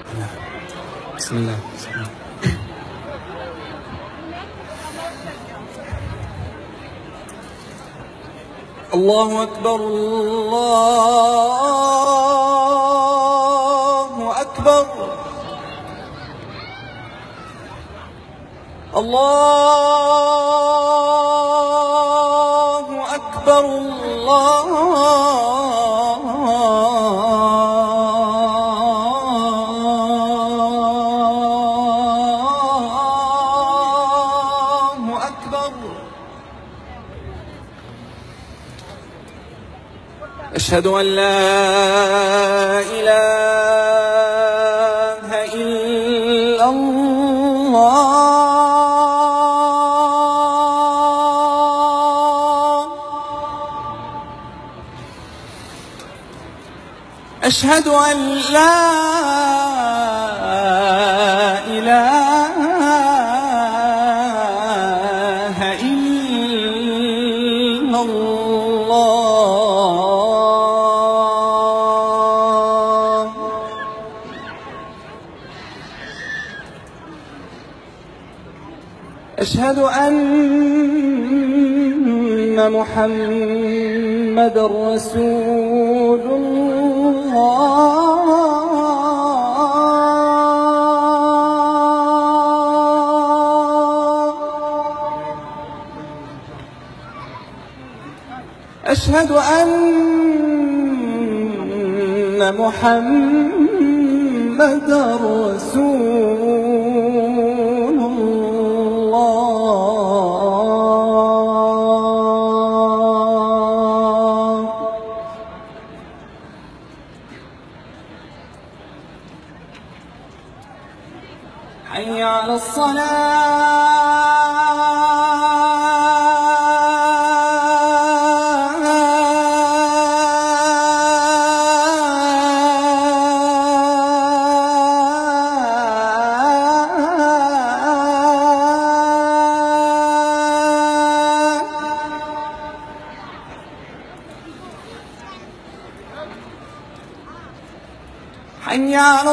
بسم الله. بسم الله. الله أكبر الله أكبر الله أكبر الله أكبر. أشهد أن لا إله إلا الله. أشهد أن لا إله إلا الله. أشهد أن محمدًا رسول الله. أشهد أن محمدًا رسول الله. حي على حي على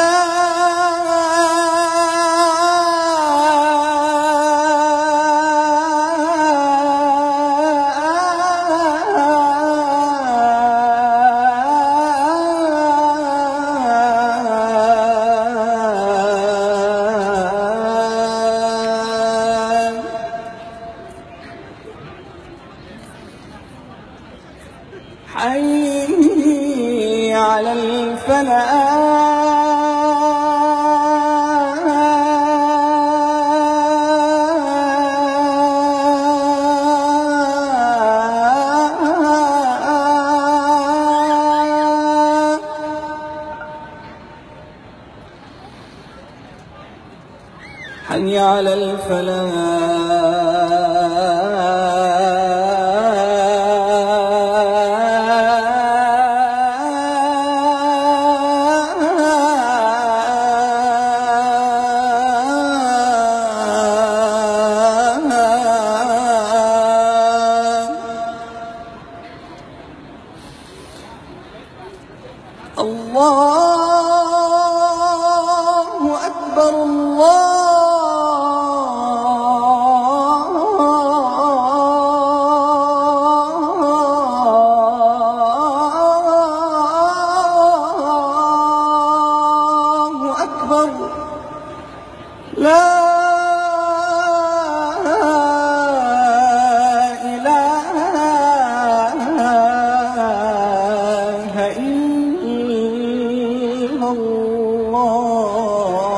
حي على الفلاح. حي على الله أكبر الله أكبر. لا إله إلا الله.